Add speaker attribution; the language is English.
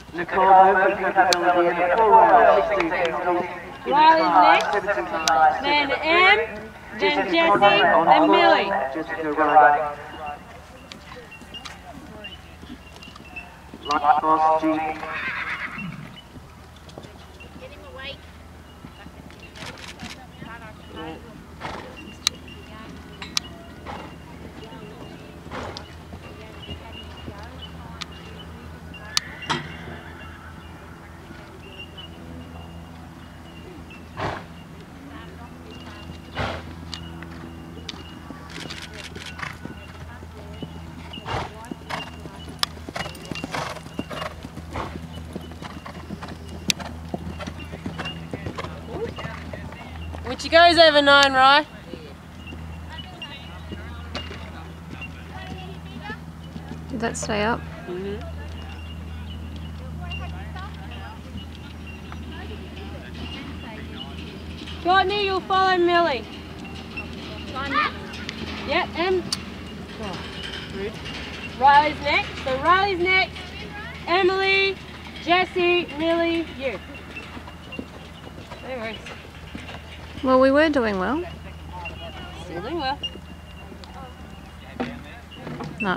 Speaker 1: Nicole, hopefully capability in the full round, 16 seconds.
Speaker 2: Riley's next, then Em, then Jessie, then Millie.
Speaker 1: Jessica riding. Light boss, G.
Speaker 3: Get him awake.
Speaker 2: Which goes over 9, right?
Speaker 4: Did that stay up?
Speaker 2: Courtney, you'll follow Millie. Yep, Em. Oh, rude. Riley's next. So Riley's next. Emily, Jessie, Millie, you. No worries.
Speaker 4: Well, we were doing well.
Speaker 2: Still doing well.
Speaker 4: No.